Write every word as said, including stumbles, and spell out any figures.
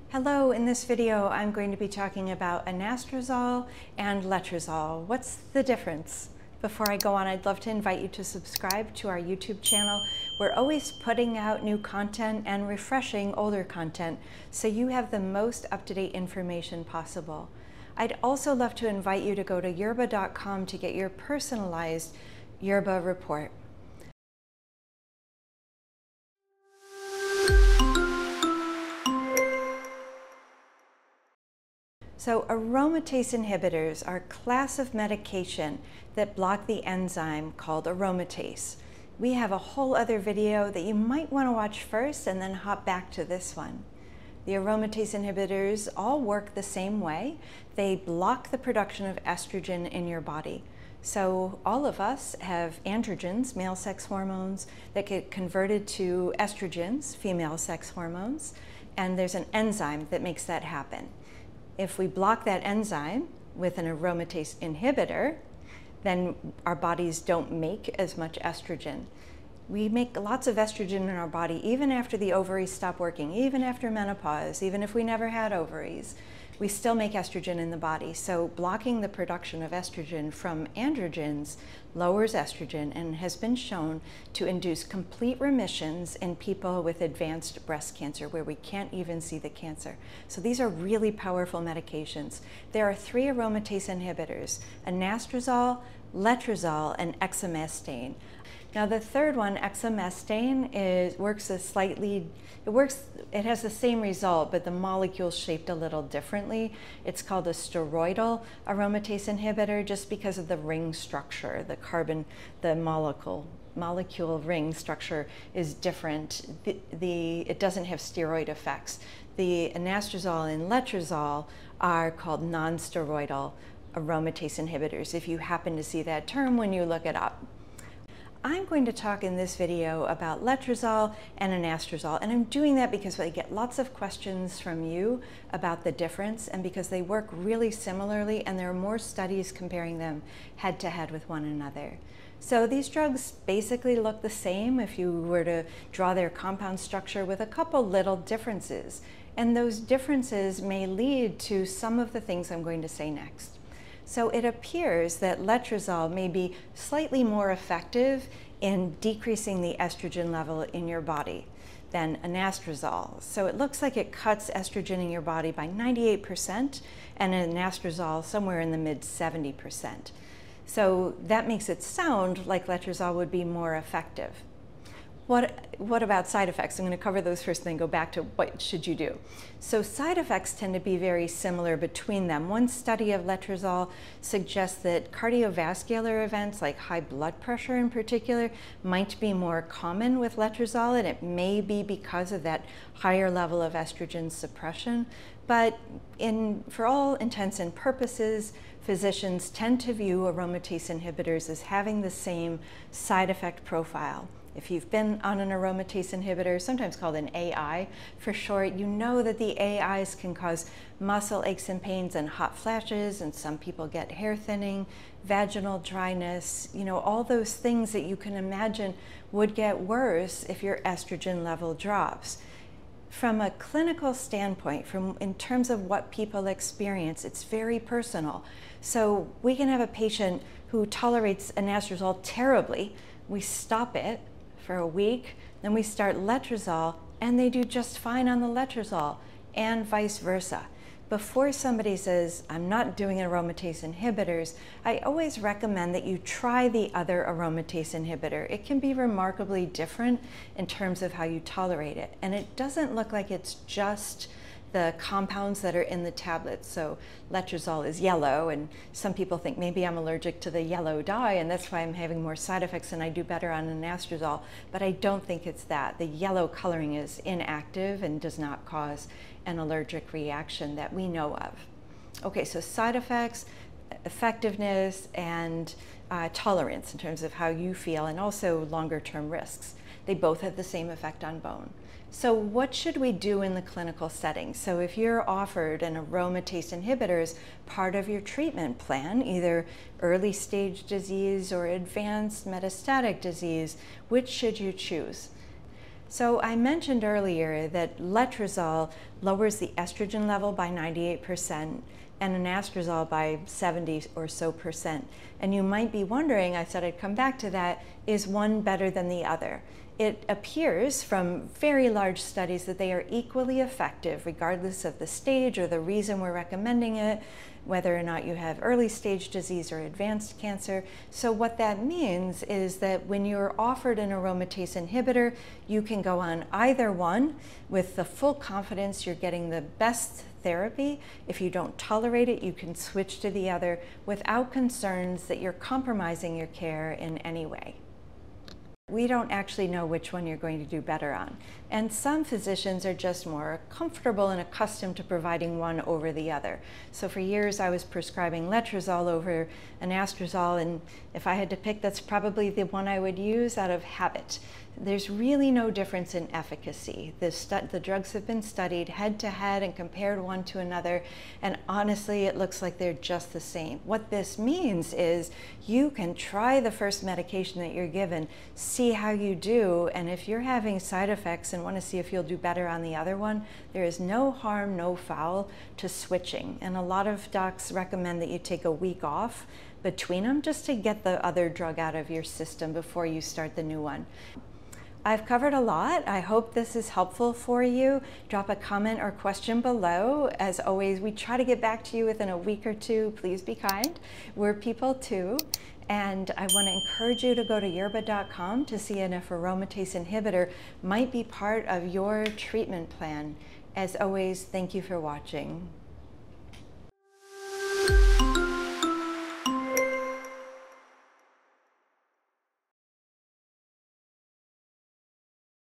Hello, in this video I'm going to be talking about anastrozole and letrozole. What's the difference? Before I go on, I'd love to invite you to subscribe to our YouTube channel. We're always putting out new content and refreshing older content, so you have the most up-to-date information possible. I'd also love to invite you to go to yerbba dot com to get your personalized Yerbba report. So aromatase inhibitors are a class of medication that block the enzyme called aromatase. We have a whole other video that you might want to watch first and then hop back to this one. The aromatase inhibitors all work the same way. They block the production of estrogen in your body. So all of us have androgens, male sex hormones, that get converted to estrogens, female sex hormones, and there's an enzyme that makes that happen. If we block that enzyme with an aromatase inhibitor, then our bodies don't make as much estrogen. We make lots of estrogen in our body even after the ovaries stop working, even after menopause, even if we never had ovaries. We still make estrogen in the body. So blocking the production of estrogen from androgens lowers estrogen and has been shown to induce complete remissions in people with advanced breast cancer where we can't even see the cancer. So these are really powerful medications. There are three aromatase inhibitors: anastrozole, letrozole, and exemestane. Now the third one, exemestane, is works a slightly, it works, it has the same result, but the molecule's shaped a little differently. It's called a steroidal aromatase inhibitor just because of the ring structure. The carbon, the molecule, molecule ring structure is different. The, the, it doesn't have steroid effects. The anastrozole and letrozole are called non-steroidal aromatase inhibitors, if you happen to see that term when you look it up. I'm going to talk in this video about letrozole and anastrozole, and I'm doing that because I get lots of questions from you about the difference and because they work really similarly and there are more studies comparing them head to head with one another. So these drugs basically look the same if you were to draw their compound structure with a couple little differences, and those differences may lead to some of the things I'm going to say next. So it appears that letrozole may be slightly more effective in decreasing the estrogen level in your body than anastrozole. So it looks like it cuts estrogen in your body by ninety-eight percent and anastrozole somewhere in the mid seventy percent. So that makes it sound like letrozole would be more effective. What, what about side effects? I'm going to cover those first and then go back to what should you do. So side effects tend to be very similar between them. One study of letrozole suggests that cardiovascular events like high blood pressure in particular might be more common with letrozole, and it may be because of that higher level of estrogen suppression. But in, for all intents and purposes, physicians tend to view aromatase inhibitors as having the same side effect profile. If you've been on an aromatase inhibitor, sometimes called an A I for short, you know that the A Is can cause muscle aches and pains and hot flashes, and some people get hair thinning, vaginal dryness, you know, all those things that you can imagine would get worse if your estrogen level drops. From a clinical standpoint, from in terms of what people experience, it's very personal. So we can have a patient who tolerates anastrozole terribly. We stop it for a week, then we start letrozole, and they do just fine on the letrozole, and vice versa. Before somebody says, I'm not doing aromatase inhibitors, I always recommend that you try the other aromatase inhibitor. It can be remarkably different in terms of how you tolerate it, and it doesn't look like it's just the compounds that are in the tablets. So letrozole is yellow, and some people think maybe I'm allergic to the yellow dye and that's why I'm having more side effects and I do better on anastrozole, but I don't think it's that. The yellow coloring is inactive and does not cause an allergic reaction that we know of. Okay, so side effects, effectiveness, and uh, tolerance in terms of how you feel, and also longer term risks. They both have the same effect on bone. So what should we do in the clinical setting? So if you're offered an aromatase inhibitor as part of your treatment plan, either early stage disease or advanced metastatic disease, which should you choose? So I mentioned earlier that letrozole lowers the estrogen level by ninety-eight percent and anastrozole by seventy or so percent. And you might be wondering, I said I'd come back to that, is one better than the other? It appears from very large studies that they are equally effective regardless of the stage or the reason we're recommending it, whether or not you have early stage disease or advanced cancer. So what that means is that when you're offered an aromatase inhibitor, you can go on either one with the full confidence you're getting the best therapy. If you don't tolerate it, you can switch to the other without concerns that you're compromising your care in any way. We don't actually know which one you're going to do better on. And some physicians are just more comfortable and accustomed to providing one over the other. So for years I was prescribing letrozole over anastrozole, and if I had to pick, that's probably the one I would use out of habit. There's really no difference in efficacy. The, stu the drugs have been studied head to head and compared one to another, and honestly it looks like they're just the same. What this means is you can try the first medication that you're given, see how you do, and if you're having side effects and want to see if you'll do better on the other one, there is no harm, no foul to switching. And a lot of docs recommend that you take a week off between them just to get the other drug out of your system before you start the new one. I've covered a lot. I hope this is helpful for you. Drop a comment or question below. As always, we try to get back to you within a week or two. Please be kind. We're people too. And I want to encourage you to go to yerbba dot com to see if aromatase inhibitor might be part of your treatment plan. As always, thank you for watching.